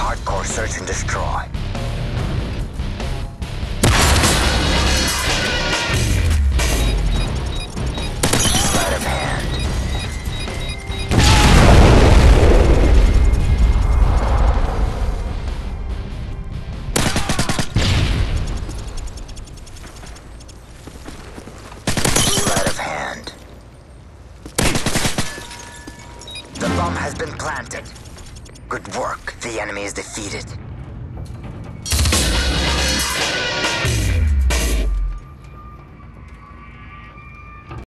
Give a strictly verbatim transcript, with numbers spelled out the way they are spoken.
Hardcore search and destroy. Sleight of hand. Sleight of hand. The bomb has been planted. Good work. The enemy is defeated.